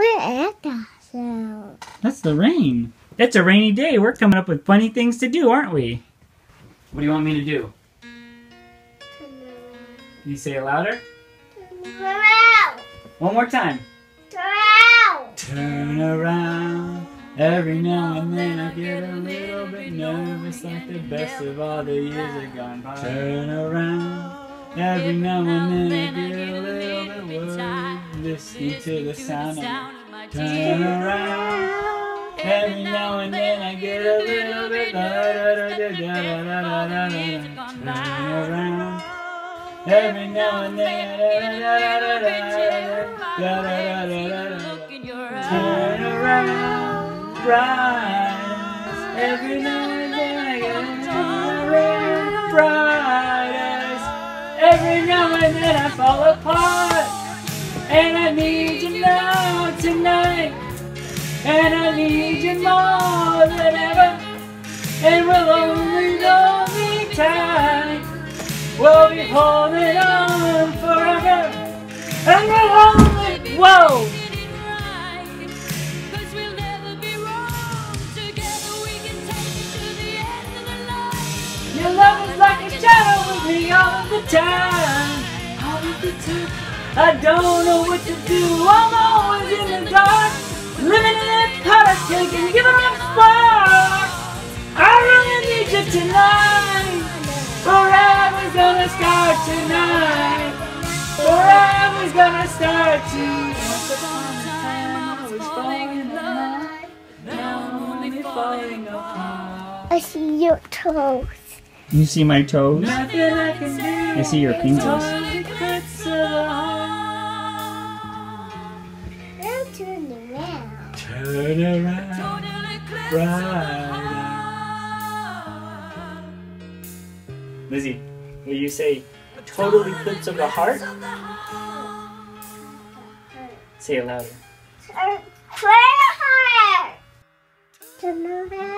What is that sound? That's the rain. It's a rainy day. We're coming up with funny things to do, aren't we? What do you want me to do? Turn around. Can you say it louder? Turn around. One more time. Turn around. Turn around. Every now and then I get a little bit nervous, like the best of all the years are gone by. Turn around. Every now and then I get a little bit worried, listening to the sound of my turn around. Every now and then I get a little bit turn around. Every now and then turn around, rise. Every now and then I get bright eyes. Every now and then I fall apart, and I need you now tonight, and I need you more than ever, and we'll only tight. We'll be holding on forever, and we'll only, whoa! Your love is like a shadow with me all of the time. All of the time. I don't know what to do. I'm always in the dark, living in that politic and giving up spark. I really need you tonight. Forever's gonna start tonight. Forever's gonna start tonight. Once upon a time I was falling in love. Now I'm only falling apart. I see your toes. You see my toes? Nothing I can do. I see your fingers. Now turn around. Turn around, bright. Lizzie, will you say total eclipse of the heart? Say it louder. Turn around.